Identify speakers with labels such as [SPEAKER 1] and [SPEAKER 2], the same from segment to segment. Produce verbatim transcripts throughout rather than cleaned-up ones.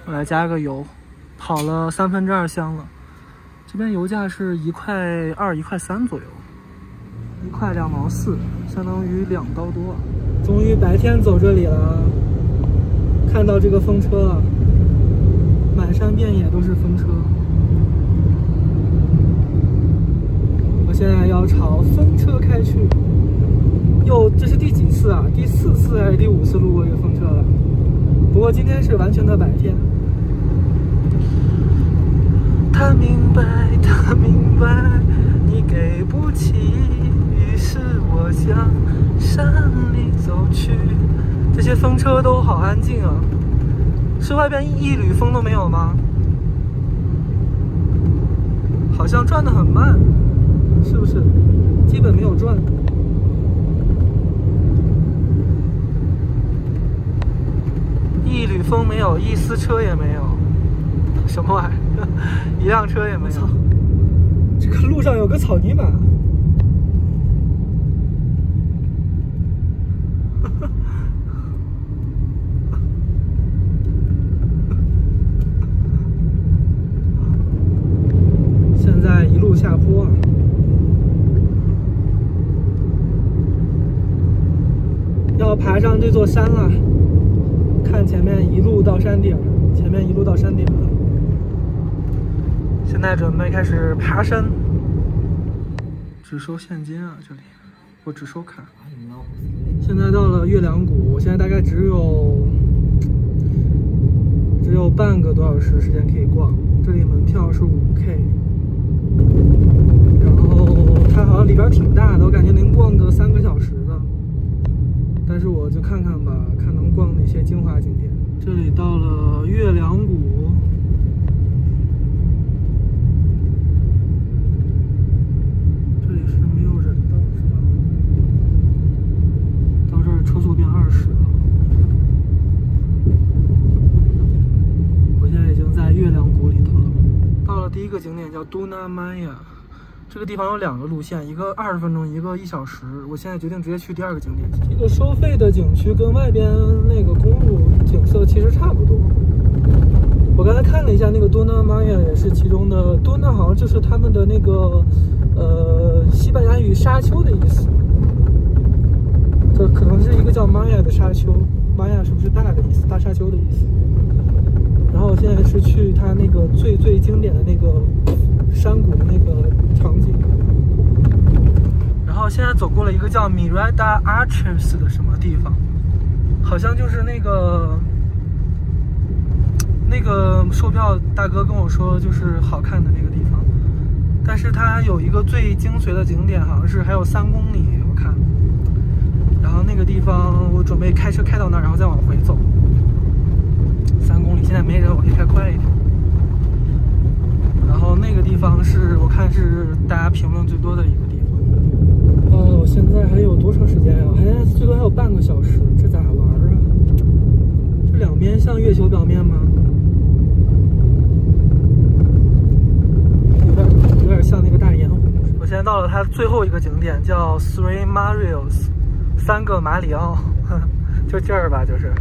[SPEAKER 1] 我来加个油，跑了三分之二箱了。这边油价是一块二、一块三左右，一块两毛四，相当于两刀多。终于白天走这里了，看到这个风车了，满山遍野都是风车。我现在要朝风车开去。又，这是第几次啊？第四次还是第五次路过这个风车了？不过今天是完全的白天。他明白，他明白，你给不起，于是我向山里走去。这些风车都好安静啊，是外边一缕风都没有吗？好像转得很慢，是不是？基本没有转。一缕风没有，一丝车也没有，什么玩意儿？一辆车也没有。这个路上有个草泥马。现在一路下坡，要爬上这座山了。看前面一路到山顶，前面一路到山顶了。现在准备开始爬山，只收现金啊！这里我只收卡。现在到了月亮谷，我现在大概只有只有半个多小时时间可以逛。这里门票是五 K， 然后它好像里边挺大的，我感觉能逛个三个小时的。但是我就看看吧，看能逛哪些精华景点。这里到了月亮谷，这里是没有人的，是吧？到这儿车速变二十了。我现在已经在月亮谷里头了。到了第一个景点叫都纳曼亚。这个地方有两个路线，一个二十分钟，一个一小时。我现在决定直接去第二个景点。这个收费的景区跟外边那个公路景色其实差不多。我刚才看了一下，那个多纳玛雅也是其中的。多纳好像就是他们的那个呃西班牙语沙丘的意思。这可能是一个叫玛雅的沙丘，玛雅是不是大的意思？大沙丘的意思。然后我现在是去它那个最最经典的那个山谷的那个场景。然后现在走过了一个叫 Mirada Arches 的什么地方，好像就是那个那个售票大哥跟我说就是好看的那个地方，但是它有一个最精髓的景点，好像是还有三公里我看。然后那个地方我准备开车开到那儿，然后再往回走。三公里现在没人，我可以开快一点。然后那个地方是我看是大家评论最多的一个地方。哦，现在还有多长时间呀？还最多还有半个小时，这咋玩啊？这两边像月球表面吗？有点有点像那个大盐湖。我现在到了它最后一个景点，叫 Three Marios， 三个马里奥，就这儿吧，就是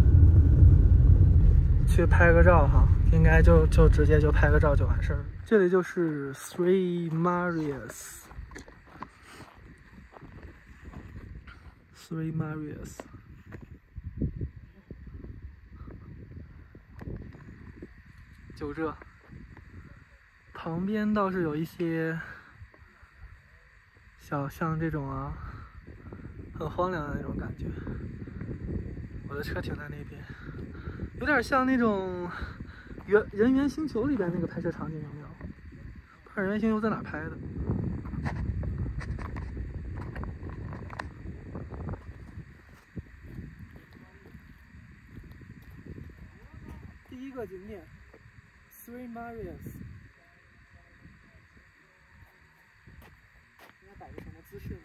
[SPEAKER 1] 去拍个照哈。应该就就直接就拍个照就完事儿了。这里就是 Three Marias。Three Marias。就这，旁边倒是有一些小像这种啊，很荒凉的那种感觉。我的车停在那边，有点像那种。原人猿星球里边那个拍摄场景有没有？不知道人猿星球在哪拍的？第一个景点 Three Marias， 应该摆个什么姿势呢？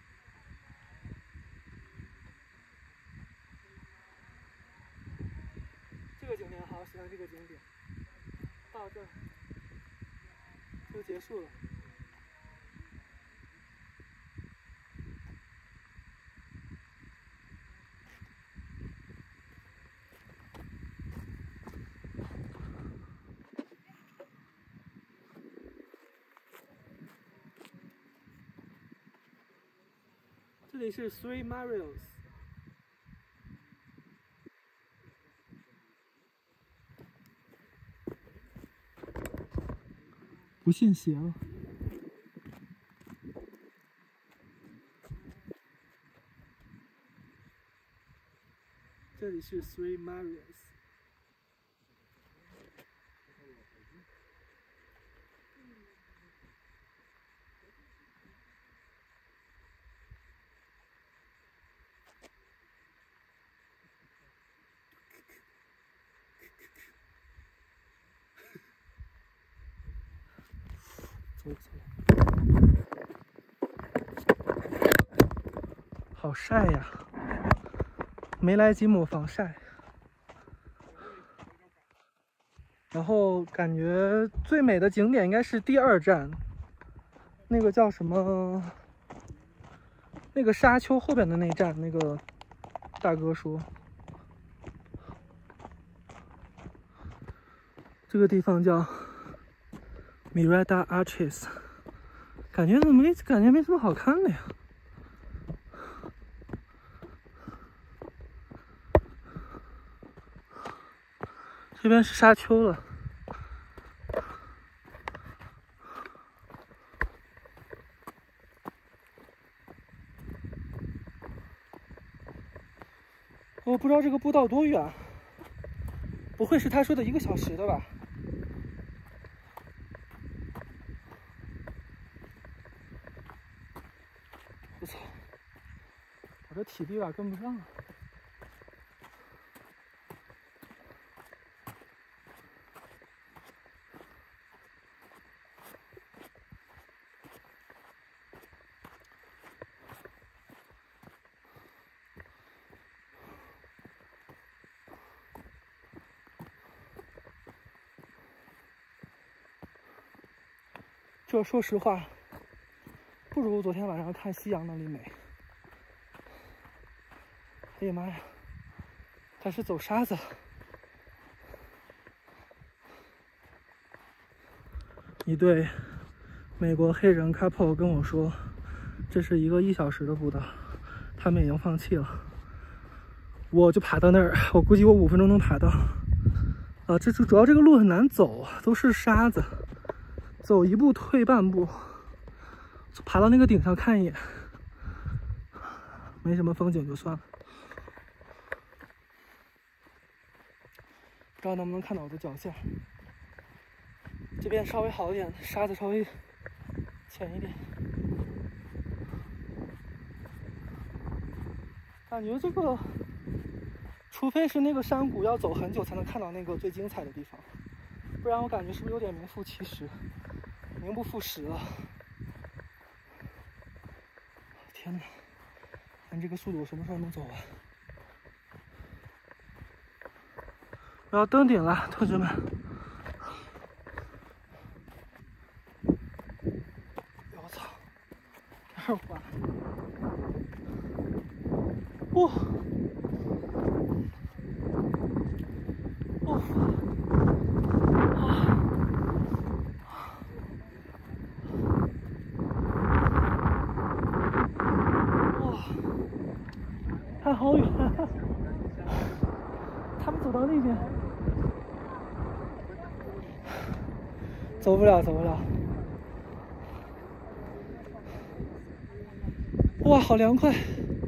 [SPEAKER 1] 这个景点好喜欢这个景点。到这儿就结束了。 里是 Three Marios。不信邪了。这里是 Three Marios。走走。好晒呀，没来及抹防晒。然后感觉最美的景点应该是第二站，那个叫什么？那个沙丘后边的那站，那个大哥说，这个地方叫 Mirada Arches， 感觉怎么没感觉没什么好看的呀？这边是沙丘了。我不知道这个步道多远，不会是他说的一个小时的吧？我操，我这体力吧跟不上了。这说实话，不如昨天晚上看夕阳那里美。哎呀妈呀，他是走沙子。一对美国黑人 couple 跟我说，这是一个一小时的步道，他们已经放弃了。我就爬到那儿，我估计我五分钟能爬到。啊，这主要这个路很难走，都是沙子。走一步退半步，爬到那个顶上看一眼，没什么风景就算了。不知道能不能看到我的脚下。这边稍微好一点，沙子稍微浅一点。感觉这个，除非是那个山谷要走很久才能看到那个最精彩的地方，不然我感觉是不是有点名副其实？名不副实了！天哪，按这个速度，我什么时候能走完？我要登顶了，同学们！我操，这儿滑！哇！哇！还好远，他们走到那边，走不了，走不了。哇，好凉快！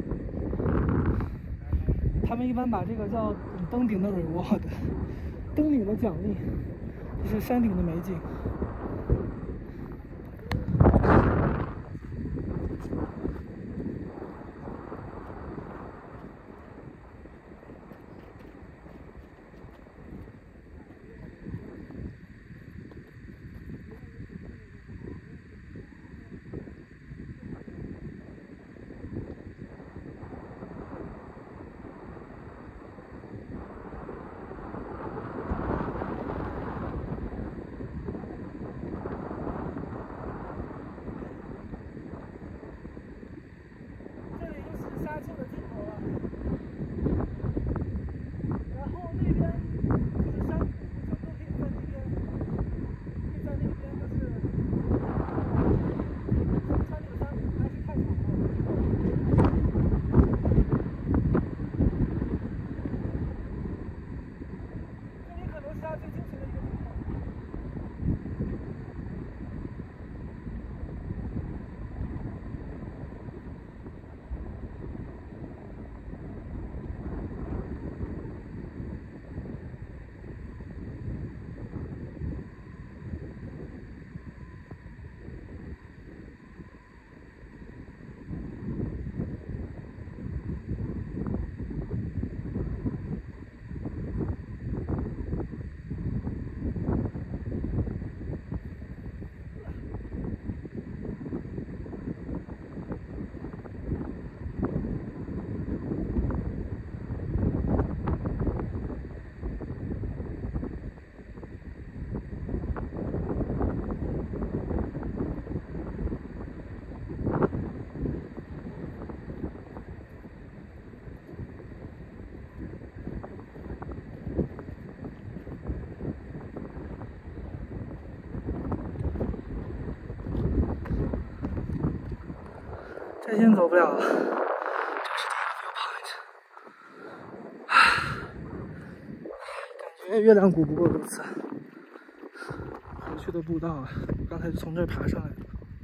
[SPEAKER 1] 他们一般把这个叫登顶的 reward， 登顶的奖励，这是山顶的美景。 心走不了了。这是第一个 viewpoint， 感觉月亮谷不过如此。回去的步道啊，刚才就从这儿爬上来的。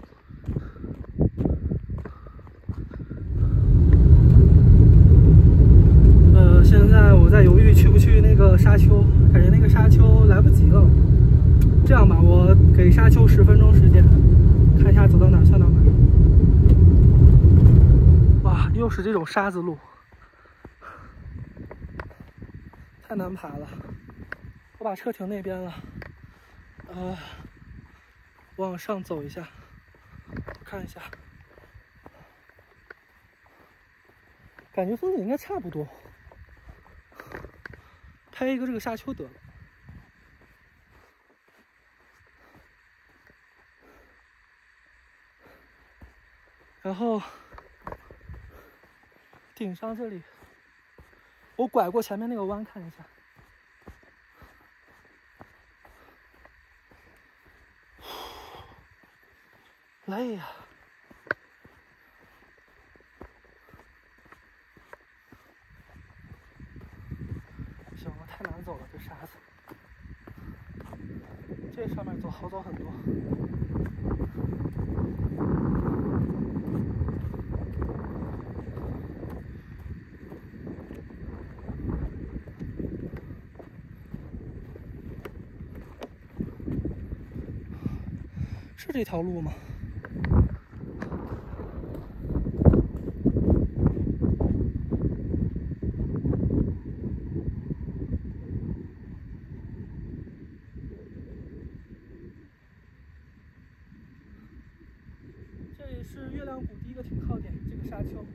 [SPEAKER 1] 呃，现在我在犹豫去不去那个沙丘，感觉那个沙丘来不及了。这样吧，我给沙丘十分钟时间，看一下走到哪儿算到哪儿。哇，又是这种沙子路，太难爬了。我把车停那边了，呃，往上走一下，看一下，感觉风景应该差不多。拍一个这个沙丘得了。然后顶上这里，我拐过前面那个弯看一下。累呀！行了，太难走了，这沙子。这上面走好走很多。是这条路吗？这里是月亮谷第一个停靠点，这个沙丘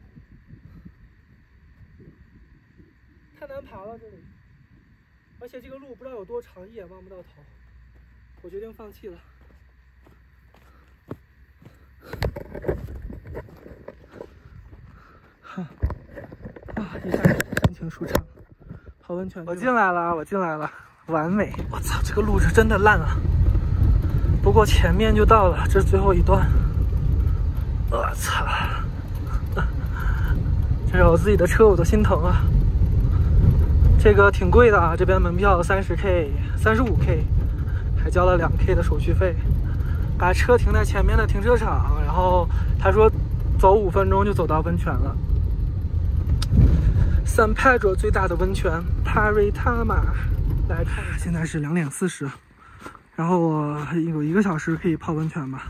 [SPEAKER 1] 太难爬了，这里，而且这个路不知道有多长，一眼望不到头，我决定放弃了。哈啊！一下心情舒畅，泡温泉。我进来了，我进来了，完美！我操，这个路是真的烂了。不过前面就到了，这是最后一段。我操！这是我自己的车，我都心疼啊。这个挺贵的啊，这边门票三十 K、三十五 K， 还交了两 K 的手续费。把车停在前面的停车场，然后他说走五分钟就走到温泉了。San Pedro 最大的温泉 Paritama， 来看，现在是两点四十，然后我有一个小时可以泡温泉吧，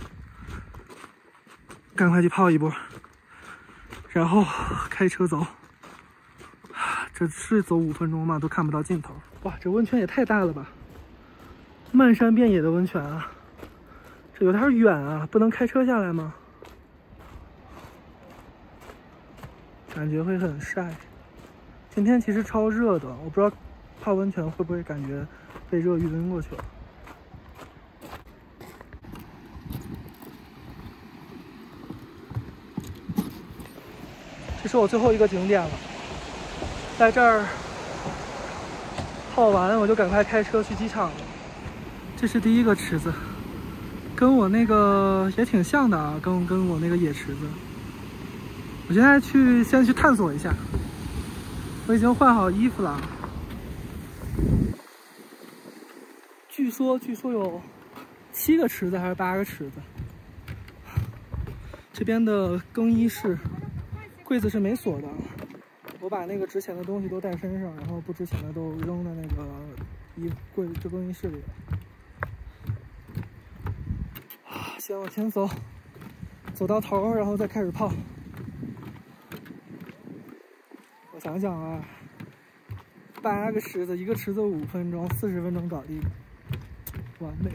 [SPEAKER 1] 赶快去泡一波，然后开车走。这是走五分钟吗？都看不到尽头。哇，这温泉也太大了吧！漫山遍野的温泉啊，这有点远啊，不能开车下来吗？感觉会很晒。今天其实超热的，我不知道泡温泉会不会感觉被热晕过去了。这是我最后一个景点了，在这儿泡完我就赶快开车去机场了。这是第一个池子，跟我那个也挺像的啊，跟跟我那个野池子。我现在去先去探索一下。我已经换好衣服了。据说据说有七个池子还是八个池子。这边的更衣室柜子是没锁的，我把那个值钱的东西都带身上，然后不值钱的都扔在那个衣柜这更衣室里了。啊，先往前走，走到头，然后再开始泡。我想想啊，八个池子，一个池子五分钟，四十分钟搞定，完美。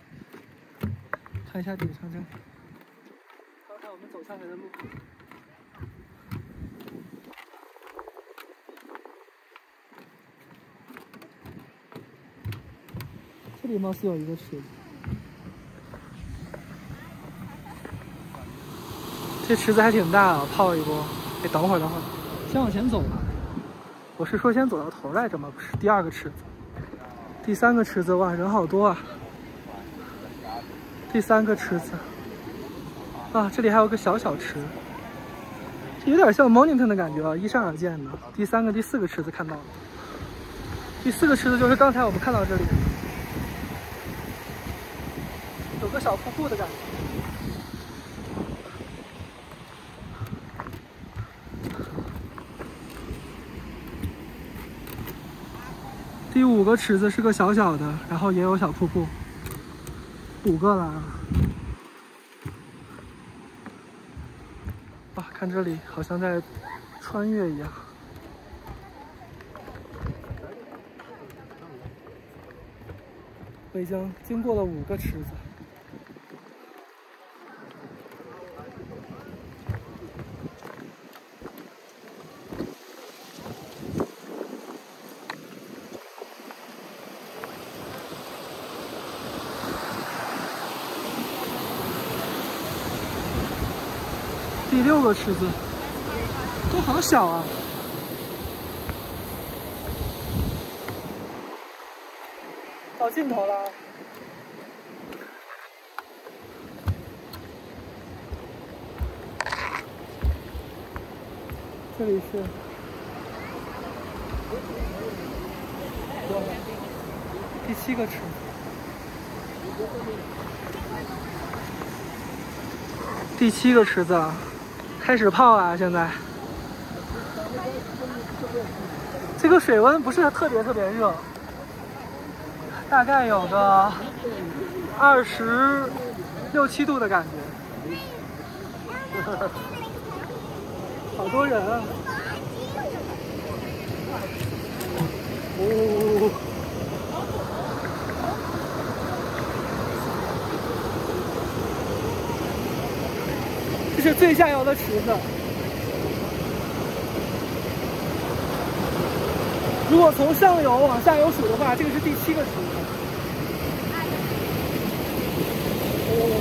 [SPEAKER 1] 看一下顶上这，看看我们走下来的路。这里貌似有一个池子，这池子还挺大啊，泡一波。哎，等会儿，等会儿。先往前走吧，我是说先走到头来着吗？不是，第二个池子，第三个池子，哇，人好多啊！第三个池子，啊，这里还有个小小池， 有点像 Mornington 的感觉啊，依山而建的。第三个、第四个池子看到了，第四个池子就是刚才我们看到这里，有个小瀑布的感觉。第五个池子是个小小的，然后也有小瀑布，五个了。哇，看这里好像在穿越一样。我已经经过了五个池子。第六个池子都好小啊！到尽头了。这里是第七个池子。第七个池子了。开始泡了，现在这个水温不是特别特别热，大概有个二十六七度的感觉。好多人啊！哦，这是最下游的池子。如果从上游往下游数的话，这个是第七个池子。哦，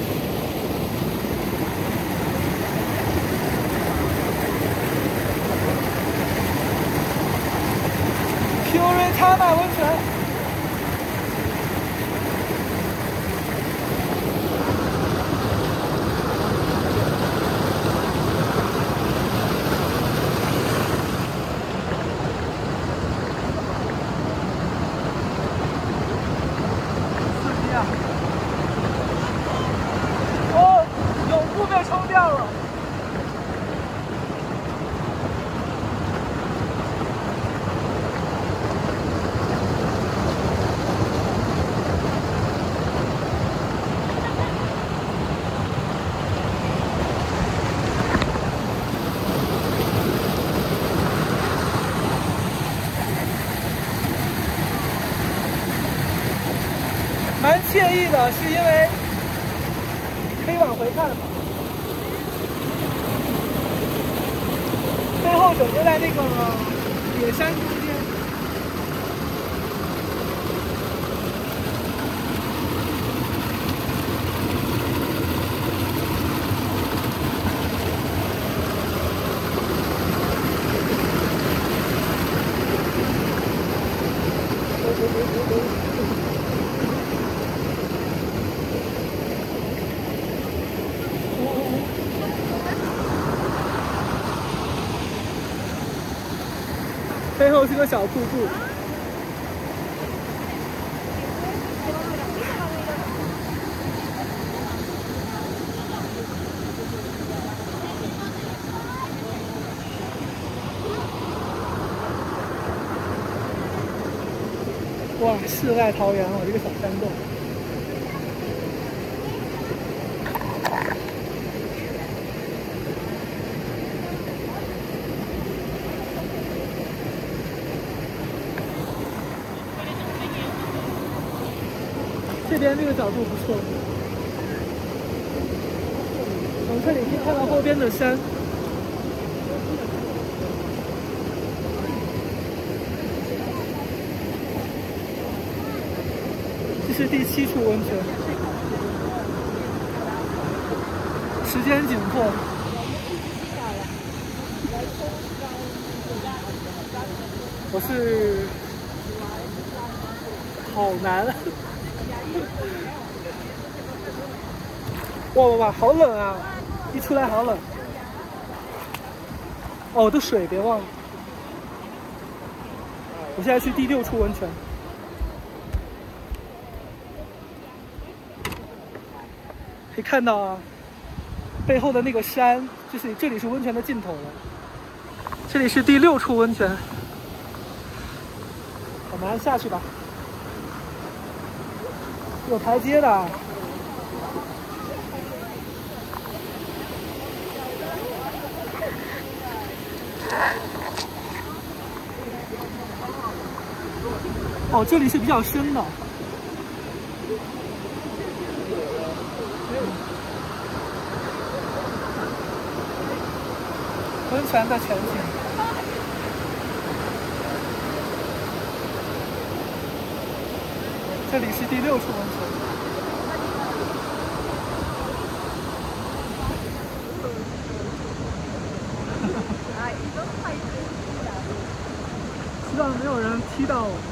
[SPEAKER 1] 皮欧瑞塔马温泉。哦，泳裤被冲掉了。蛮惬意的，是因为可以往回看嘛。背后整个在那个野山中间。背后是个小瀑布，哇，世外桃源啊，这个小山洞。这边这个角度不错，从这里可以看到后边的山。这是第七处温泉，时间紧迫。我是好难。哇哇哇，好冷啊！一出来好冷。 哦，的水别忘了。我现在去第六处温泉。可以看到啊，背后的那个山，就是这里是温泉的尽头了。这里是第六处温泉，我们下去吧。有台阶的。哦，这里是比较深的。温泉的全景。这里是第六处温泉。希望没有人踢到我。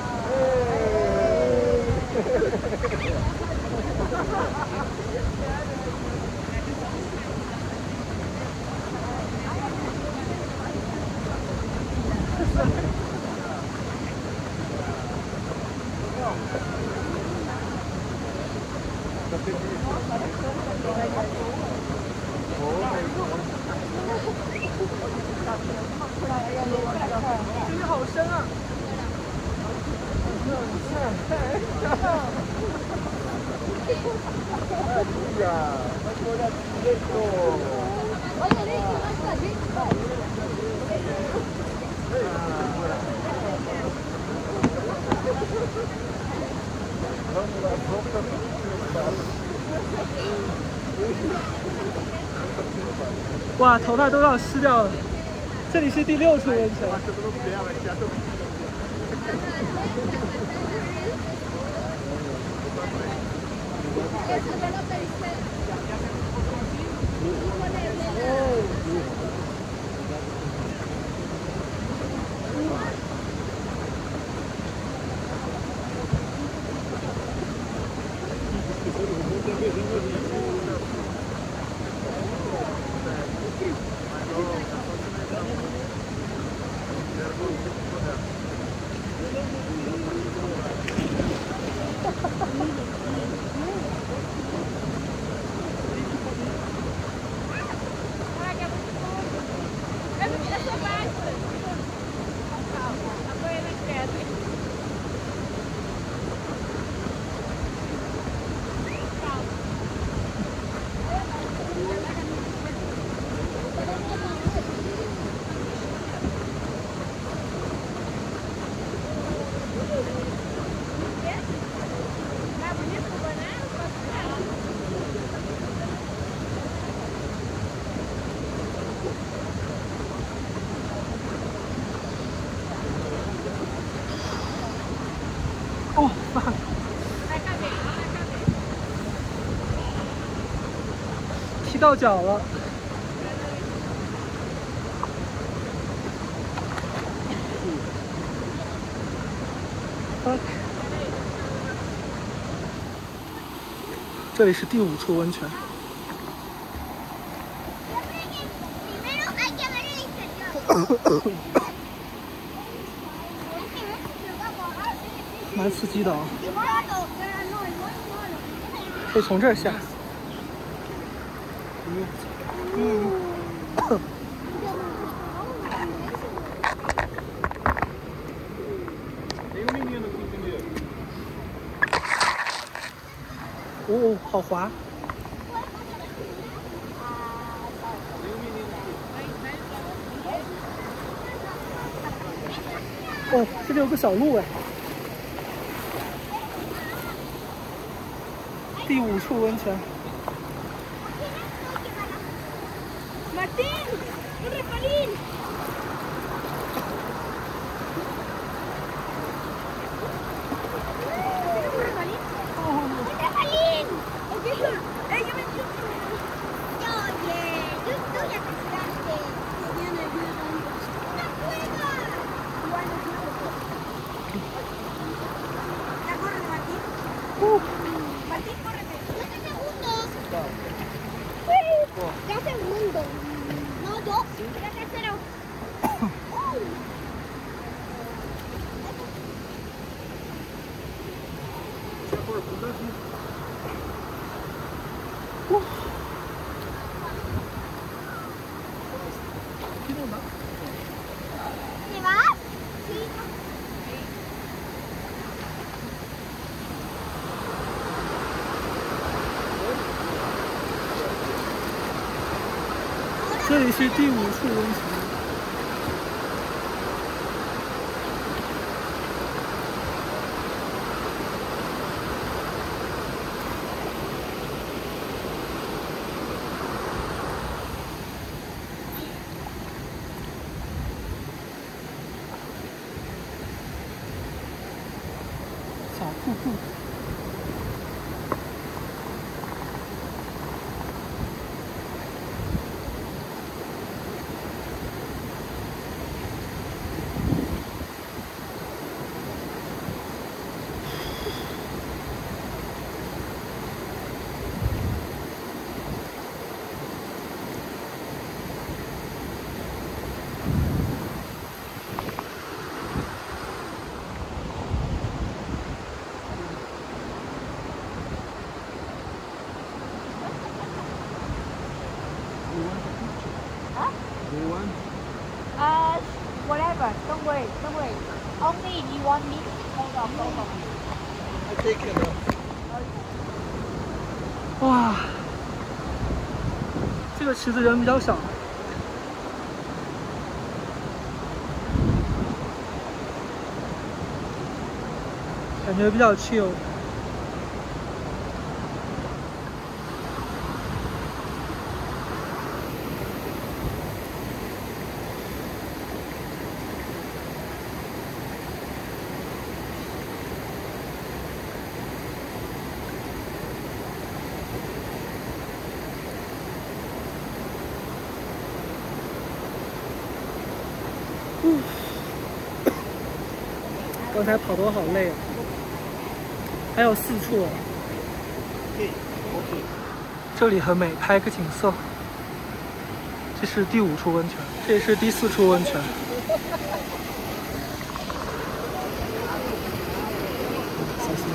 [SPEAKER 1] 这里好深啊！哇，头发都要湿掉了。这里是第六处温泉。哦，踢到脚了。这里是第五处温泉。蛮刺激的啊！可以从这儿下。嗯。哦，好滑。哦，这里有个小路哎。第五处温泉。Martín, corre, Palín. ¡Corre, Palín! ¡Eh, yo me entiendo! Oye, yo estoy a casarte. ¡Una cueva! ¿Ya corre, Martín? Uh. Martín, córrete. ¡Doce segundos! ¡Ya segundos! No, dos. Ya tercero. 哇！
[SPEAKER 2] 你玩？
[SPEAKER 1] 这里是第五处温泉。 小瀑布，
[SPEAKER 2] Uh, whatever. Don't worry. Don't worry. Only if you want me. Hold on. Hold on.
[SPEAKER 3] I take it.
[SPEAKER 1] 哇，这个池子人比较少，感觉比较 chill。 刚才跑得我好累啊！还有四处，这里很美，拍个景色。这是第五处温泉，这是第四处温泉。小心！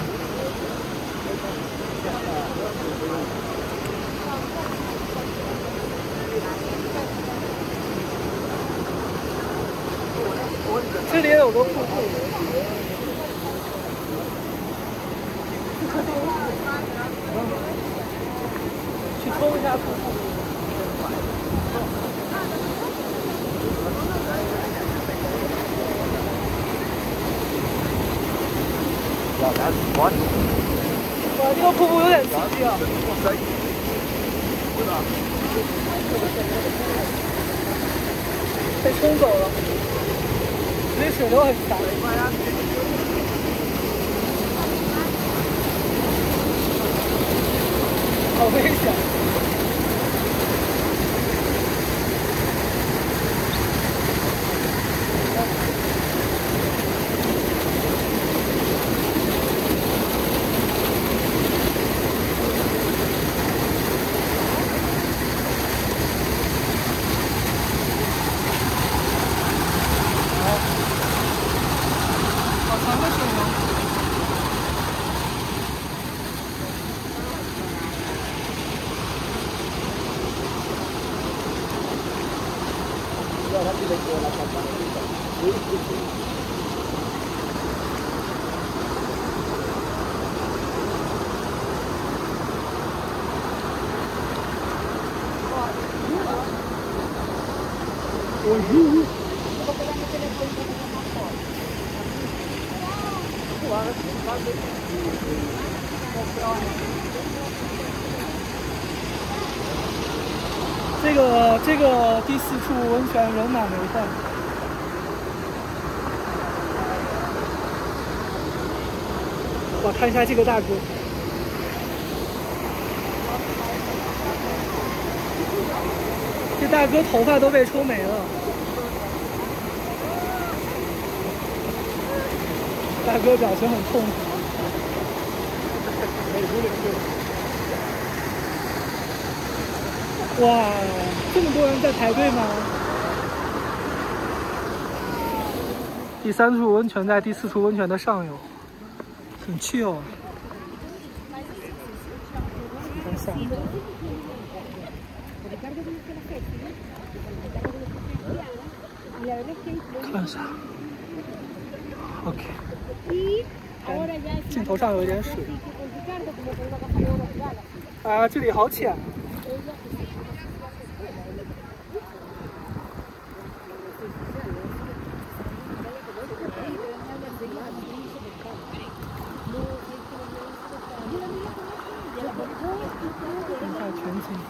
[SPEAKER 1] 这里也有个瀑布。 去冲一下瀑布。哇，这个瀑布有点刺激啊！被冲走了，这里水流很大。 好危险！好长的水流。 这个这个第四处温泉人满为患。我看一下这个大哥，这大哥头发都被抽没了。大哥表情很痛苦。哇，这么多人在排队吗？第三处温泉在第四处温泉的上游，很chill啊。 像。看一下 ，OK。镜头上有一点水。啊，这里好浅。看一下全景。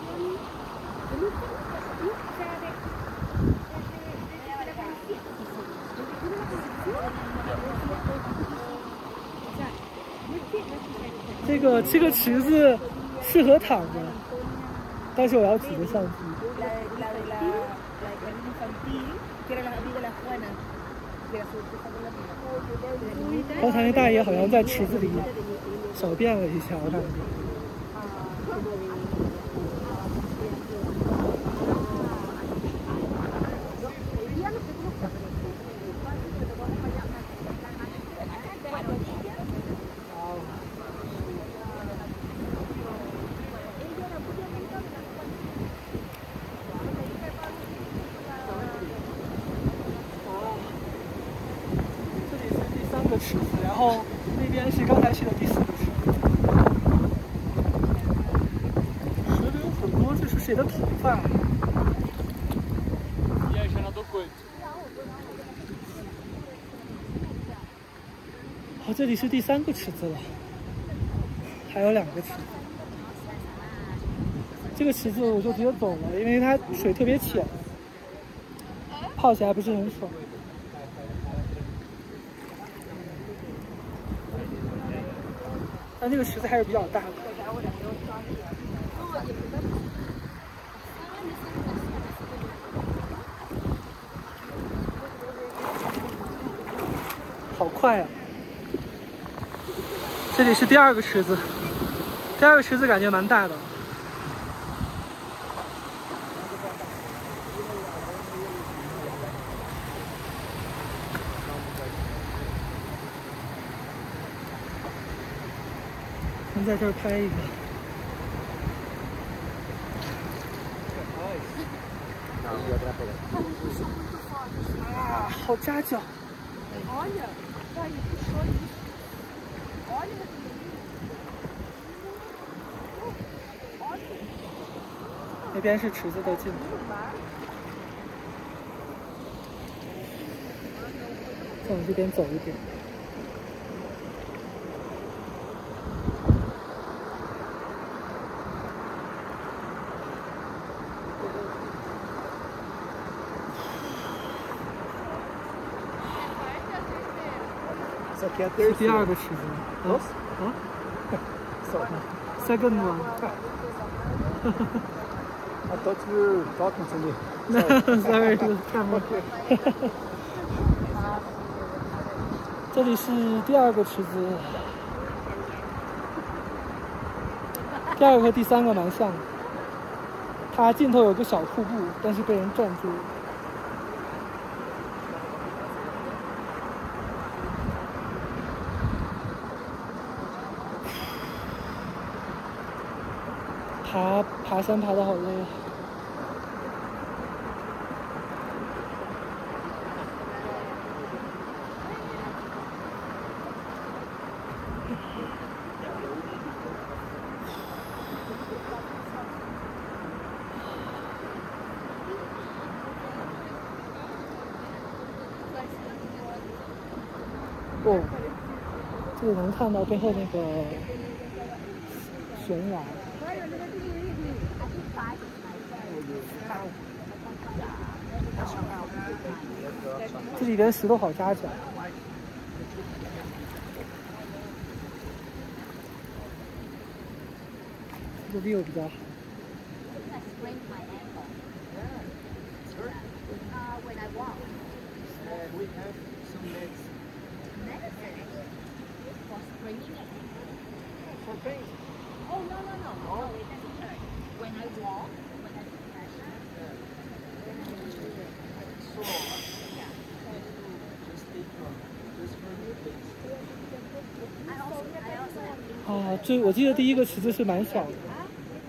[SPEAKER 1] 这个这个池子适合躺着，但是我要举着相机。刚才那大爷好像在池子里小便了一下，我感觉。池子，然后那边是刚才去的第四个池子。河里有很多，这是谁的头发？哦，这里是第三个池子了，还有两个池子。这个池子我就直接走了，因为它水特别浅，泡起来不是很爽。但这个池子还是比较大的。好快啊！这里是第二个池子，第二个池子感觉蛮大的。在这儿拍一个。啊，好扎脚！那边是池子的尽头。再往这边走一点。是第二个池子。啊啊 ？Second one.
[SPEAKER 3] I thought you were talking to me.
[SPEAKER 1] Sorry, to the camera. 这里是第二个池子，第二个和第三个蛮像的。它尽头有个小瀑布，但是被人占住了。爬爬山爬得好累啊！哦，这里能看到背后那个悬崖。这里边石头好扎脚，这个 view 比较好。啊，这我记得第一个池子是蛮小的，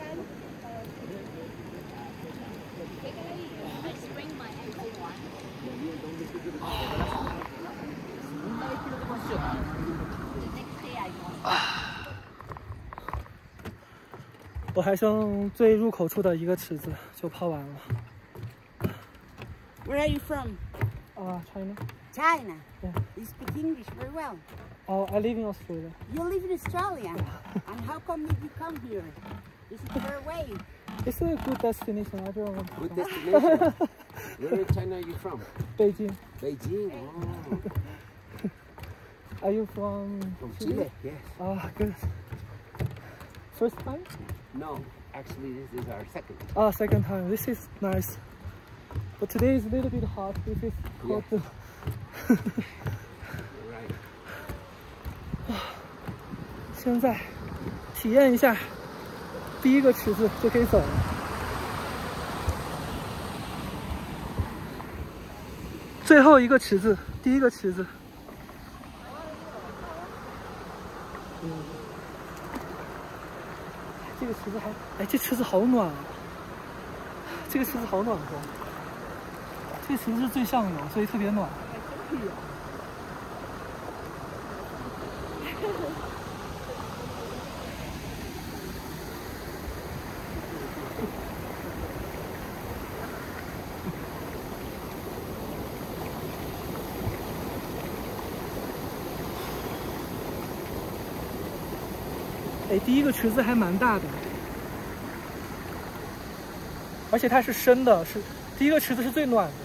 [SPEAKER 1] 我还剩最入口处的一个池子就泡完了。
[SPEAKER 4] Where are you from?
[SPEAKER 1] Uh, China.
[SPEAKER 4] China.
[SPEAKER 1] Yeah.
[SPEAKER 4] You speak English very well.
[SPEAKER 1] Oh, I live in Australia.
[SPEAKER 4] You live in Australia. And how come did you come here? Is it far away?
[SPEAKER 1] It's a good destination. I don't want to.
[SPEAKER 5] Good destination. Where in China are you from?
[SPEAKER 1] Beijing.
[SPEAKER 5] Beijing. Oh.
[SPEAKER 1] Are you from?
[SPEAKER 5] From Chile? Yes.
[SPEAKER 1] Ah, good. First time?
[SPEAKER 5] No, actually this is our second.
[SPEAKER 1] Ah, second time. This is nice. But today is a little bit hot. This is hot.
[SPEAKER 5] Yeah. Right.
[SPEAKER 1] 现在体验一下第一个池子就可以走了。最后一个池子，第一个池子。嗯，这个池子还，哎，这池子好暖啊！这个池子好暖和。这个池子是最上游，所以特别暖。哎，第一个池子还蛮大的，而且它是深的，是第一个池子是最暖的。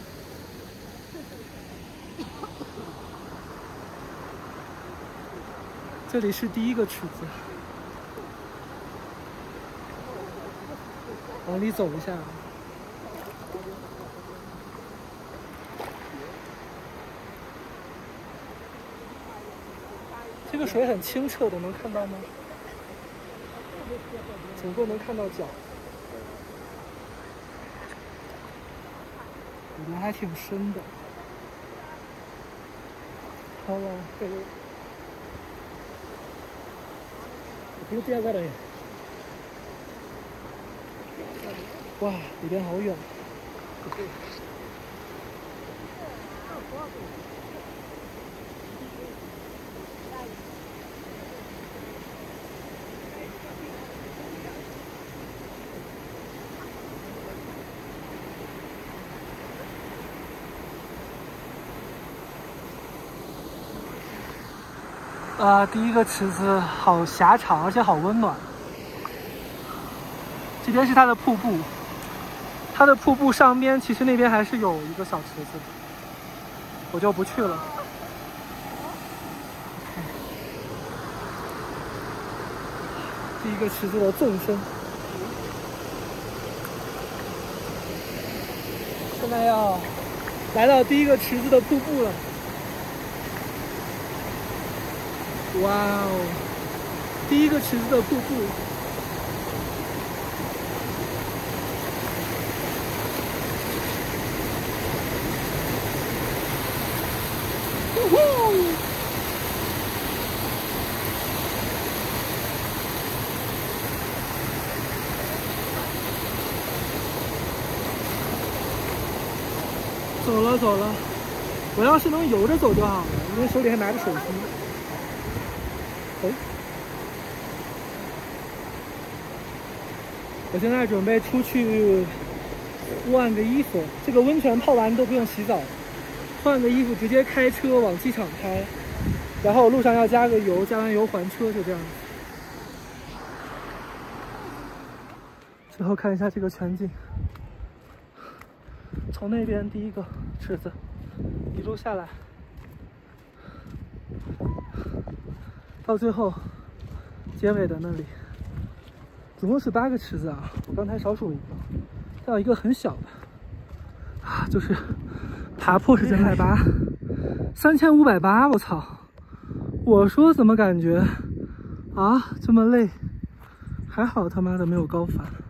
[SPEAKER 1] 这里是第一个池子，往里走一下。这个水很清澈的，能看到吗？总共能看到脚，里面还挺深的。好了，这个。 不第二个了耶！哇，里边好远。啊、呃，第一个池子好狭长，而且好温暖。这边是它的瀑布，它的瀑布上边其实那边还是有一个小池子，我就不去了。第一个池子的纵深，现在要来到第一个池子的瀑布了。 哇哦！第一个池子的瀑布，呜呼！走了走了，我要是能游着走就好了，因为手里还拿着手机。 哎，我现在准备出去换个衣服。这个温泉泡完都不用洗澡，换个衣服直接开车往机场开，然后路上要加个油，加完油还车，就这样子。最后看一下这个全景，从那边第一个池子一路下来。 到最后，结尾的那里，总共是八个池子啊！我刚才少数一个，再有一个很小的，啊，就是爬坡时间海拔三千五百八，我操！我说怎么感觉啊这么累？还好他妈的没有高反。